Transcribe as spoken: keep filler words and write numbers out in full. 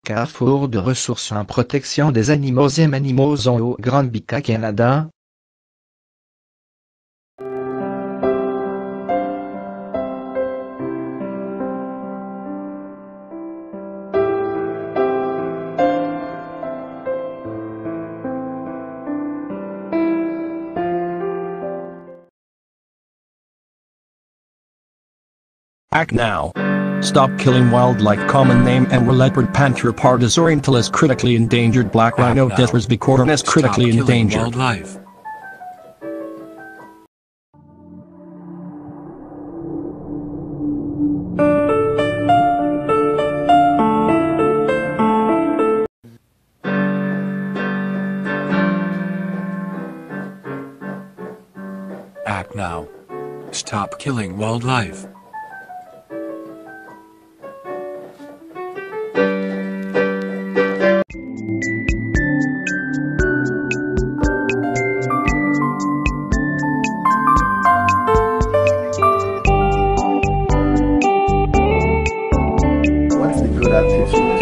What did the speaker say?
Carrefour de ressources en protection des animaux aime.animauxzoo.Granby.ca Canada. Act now. Stop killing wildlife. Common name and leopard panther pardus orientalis critically endangered. Black rhino Dithras bicornis critically endangered. Wildlife. Act now. Stop killing wildlife. What's the good attitude?